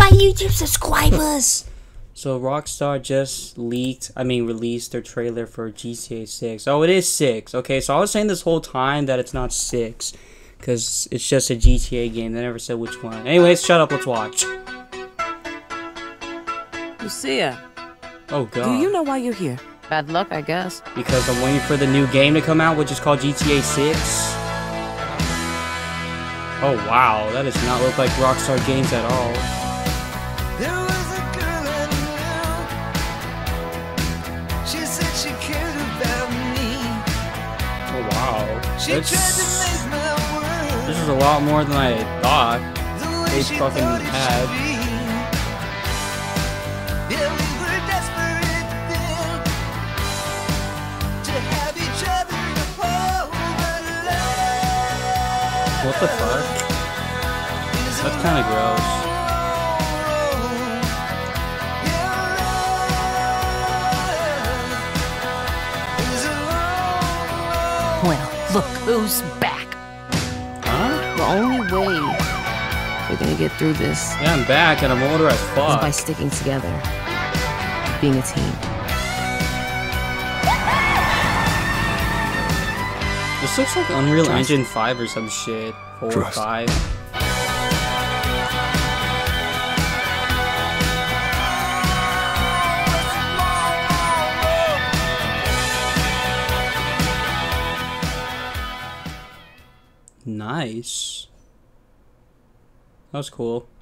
my YouTube subscribers. So Rockstar just released their trailer for GTA 6. Oh, it is 6. Okay, so I was saying this whole time that it's not 6. Because it's just a GTA game. They never said which one. Anyways, shut up, let's watch. Lucia. Oh god. Do you know why you're here? Bad luck, I guess. Because I'm waiting for the new game to come out, which is called GTA 6. Oh wow, that does not look like Rockstar Games at all. There was a girl I knew. She said she cared about me. Oh wow. She tried to make my world. This is a lot more than I thought. The way They she fucking thought it had. should be. Yeah, we were desperate then to have each other to hold our love. What the fuck? That's kind of gross. Well, look who's back. Huh? The only way we're gonna get through this Yeah, I'm back and I'm older as is by fuck. sticking together, being a team. This looks like Unreal Engine 5 or some shit. 4 or 5. Nice. That was cool.